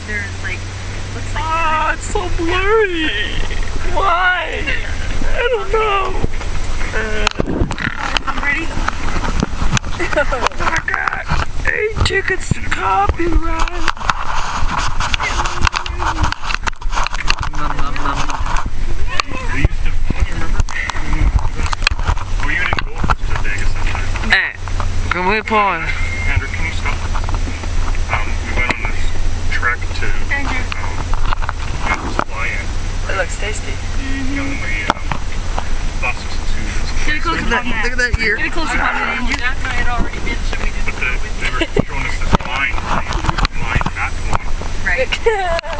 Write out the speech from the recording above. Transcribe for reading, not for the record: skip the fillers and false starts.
there's like, looks like. Ah, it's so blurry. Why? I don't know. I'm ready. Oh my God! 8 tickets to copyright. We used to, remember? Oh, you didn't go to Vegas that time. Hey, can we pause? Andrew, can you stop? We went on this trek to fly-in. It looks tasty. And then we bussed to this Get a close up on that. Look at that ear. Get a close up on that, Andrew. That night had already been, so we didn't But they were showing us this line, line, not line. Right.